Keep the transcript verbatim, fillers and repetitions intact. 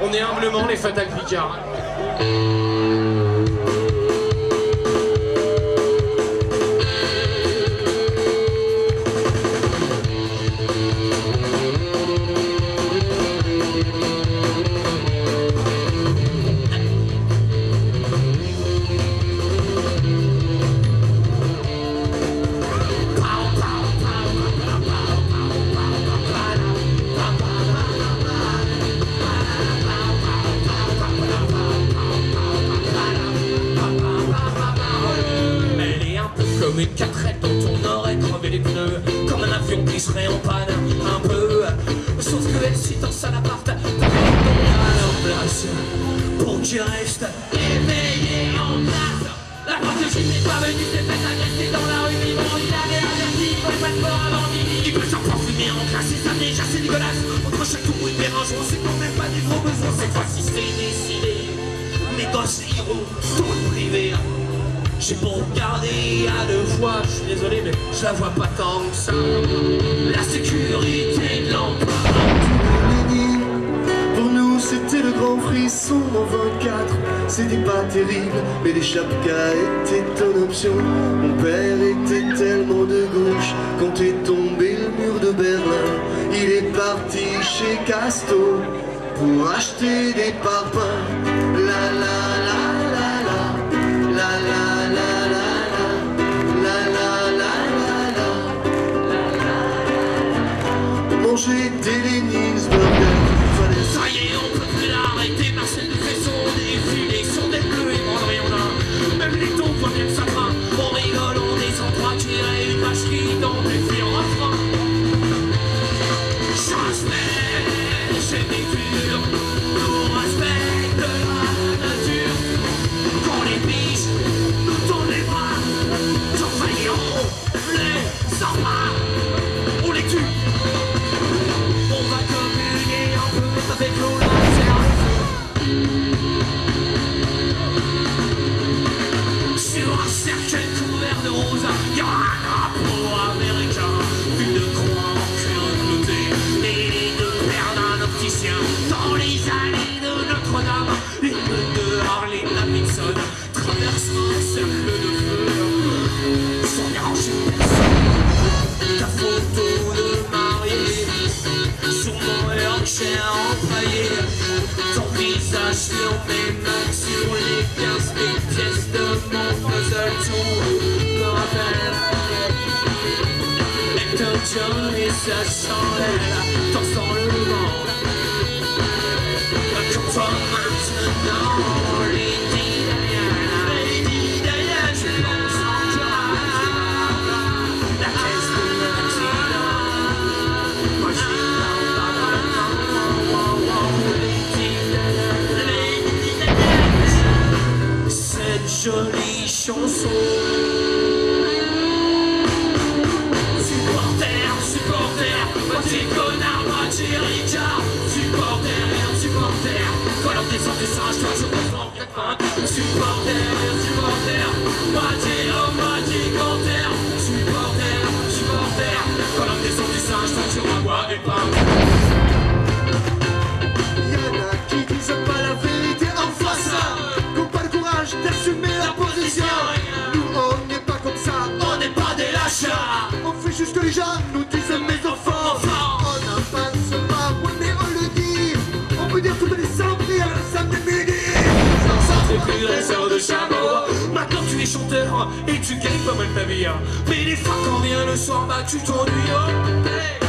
On est humblement les Fatal Picard. Comme une quatrette dont on aurait crevé les pneus, comme un avion qui serait en panne un peu. Sauf que elle s'y danse à l'appart, à leur place, pour qu'il reste éveillé en place. La porte de Gilles n'est pas venue, s'est fait agresser dans la rue, vivant, il avait averti, il faut pas de fort avant midi. Il peut s'en parfumer en classe, et ça déjà c'est dégueulasse. Entre chaque tour et dérangeant, c'est quand même pas des gros besoins. Cette fois-ci c'est décidé, mes gosses iront dans le privé. J'ai beau regarder à deux fois, je suis désolé mais je la vois pas tant que ça. La sécurité de l'emploi. Pour nous c'était le grand frisson en vingt-quatre. C'était pas terrible mais les chapkas étaient en option. Mon père était tellement de gauche quand est tombé le mur de Berlin. Il est parti chez Casto pour acheter des parpaings. La la la la la la la. Manger des Lénins burgers. Ça y est, on peut plus l'arrêter. Marcel nous fait son défilé, son deck bleu et Mondrian. Même les tons voient bien que ça craint. On rigole, on descend trois tirer une vache qui tombe et puis on refrain. Change-mais, j'ai des durs. Nous respecte la nature. Quand les biches nous tournent les bras, j'envahirons les enfants. On les tue. Avec l'eau sur un cercueil couvert de roses, il y aura un drapeau américain, une croix en cuir clouté et deux paires d'un opticien. Dans les allées de Notre-Dame, une de Harley Davidson traversera un cercle de feu sans déranger personne. Ta photo de mariée sur mon Yorkshire empaillé, ton visage sur mes mains, sur les quinze mille pièces de mon puzzle. Tout me rappelle Elton John et sa chandelle dansant le vent. Comme toi maintenant, Lady Diana, Lady Diana, je pense encore la caisse de l'accident. Moi j'ai jolie chanson. Supporter, supporter, moitié connard, moitié Richard. Supporter, supporter, collant des sortes de singes, toi je comprends quatre-vingts. Supporter, supporter, moitié homme, moitié canter. Supporter, supporter, collant des sortes de singes, toi tu renvoies des pains. Y'en a qui disent pas la vérité en face, qu'ont pas le courage d'assumer la position. Nous on n'est pas comme ça, on n'est pas des lâches. on fait juste que les gens nous disent mes enfants. On n'a pas ce pas, ouais, mais on le dit. On peut dire toutes les samedis à un samedi midi. T'es plus dresseur de chameau. Maintenant tu es chanteur et tu gagnes pas mal ta vie. Mais des fois quand vient le soir, bah tu t'ennuies.